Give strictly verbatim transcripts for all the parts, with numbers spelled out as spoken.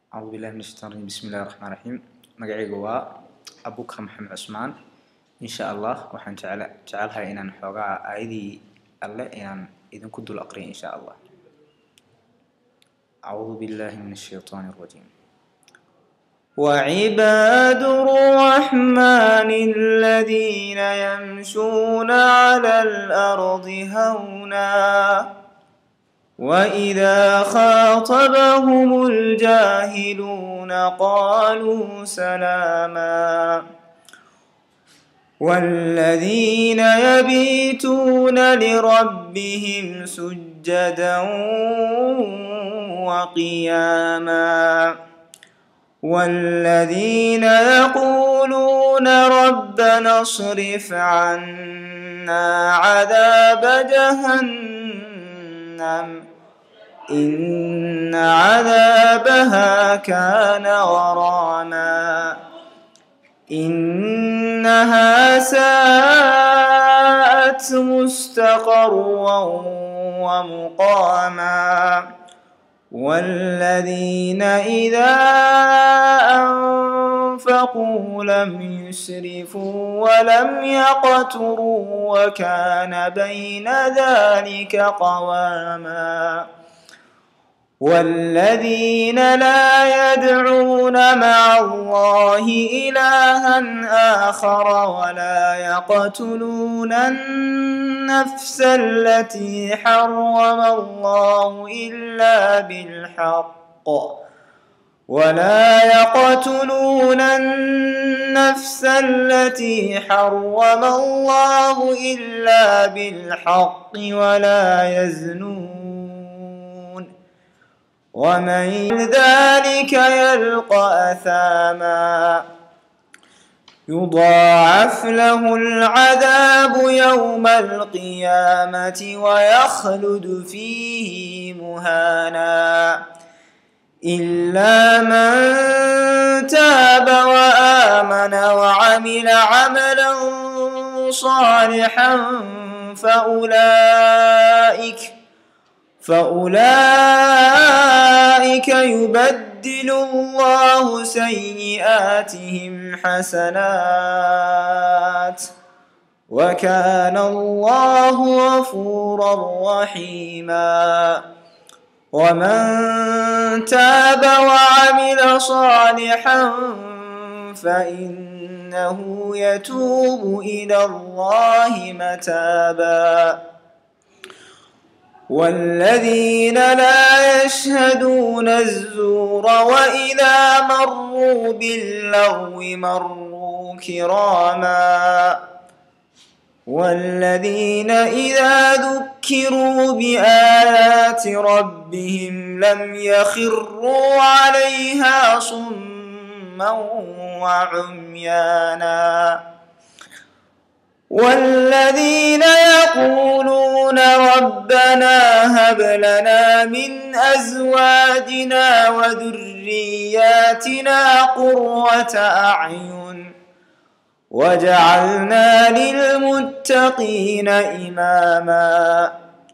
أعوذ بالله من الشيطان الرجيم. بسم الله الرحمن الرحيم. مقعي قوا أبو بكر محمد عثمان إن شاء الله وحن جعل جعلها إن نحوقع أيدي الله إن إذا كنت الأقري إن شاء الله. أعوذ بالله من الشيطان الرجيم. وعباد الرحمن الذين يمشون على الأرض هونا وإذا خاطبهم الجاهلون قالوا سلاما والذين يبيتون لربهم سجدا وقياما والذين يقولون ربنا اصرف عنا عذاب جهنم إن عذابها كان غراما إنها ساءت مستقرا ومقاما والذين إذا أنفقوا لم يسرفوا ولم يقتروا وكان بين ذلك قواما والذين لا يدعون مع الله إلها آخر ولا يقتلون النفس التي حرم الله إلا بالحق ولا يقتلون النفس التي حرم الله إلا بالحق ولا يزنون ومن ذلك يلقى أثاما يضاعف له العذاب يوم القيامة ويخلد فيه مهانا إلا من تاب وآمن وعمل عملا صالحا فأولئك فأولئك يبدل الله سيئاتهم حسنات وكان الله غفورا رحيما ومن تاب وعمل صالحا فإنه يتوب إلى الله متابا والذين لا يشهدون الزور وإذا مروا باللغو مروا كراما والذين إذا ذكروا بآيات ربهم لم يخروا عليها صما وعميانا والذين يقولون ربنا هب لنا من أزواجنا وذرياتنا قرة أعين وجعلنا للمتقين إماما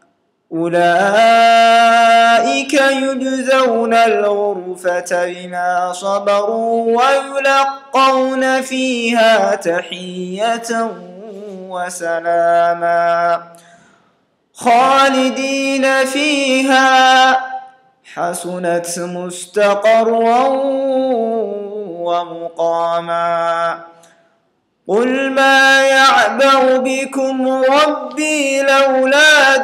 أولئك يجزون الغرفة بما صبروا ويلقون فيها تحية وسلاما خالدين فيها حسنت مستقرا ومقاما قل ما يعبأ بكم ربي لولا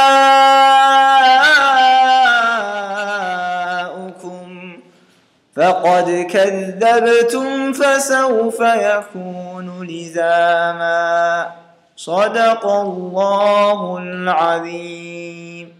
دعاؤكم فقد كذبتم فسوف يكون لزاما صدق الله العظيم.